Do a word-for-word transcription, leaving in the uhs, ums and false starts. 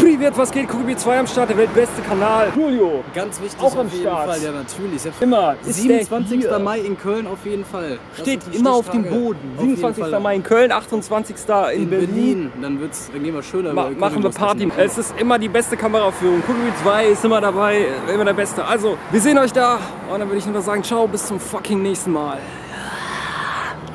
Privet, was geht? Kubi zwei am Start, der weltbeste Kanal. Julio, ganz wichtig auch am auf jeden Start. Fall, ja natürlich. Immer. siebenundzwanzigster Mai in Köln auf jeden Fall. Das Steht sind die immer auf dem Stichtage. Boden. Auf jeden siebenundzwanzigster Fall. Mai in Köln, achtundzwanzigster in, In Berlin. Berlin. Dann, wird's, dann gehen wir schöner Ma über machen wir Köln Party. raus. Es ist immer die beste Kameraführung. Kubi zwei ist immer dabei, immer der Beste. Also, wir sehen euch da. Und dann würde ich nur sagen, ciao, bis zum fucking nächsten Mal.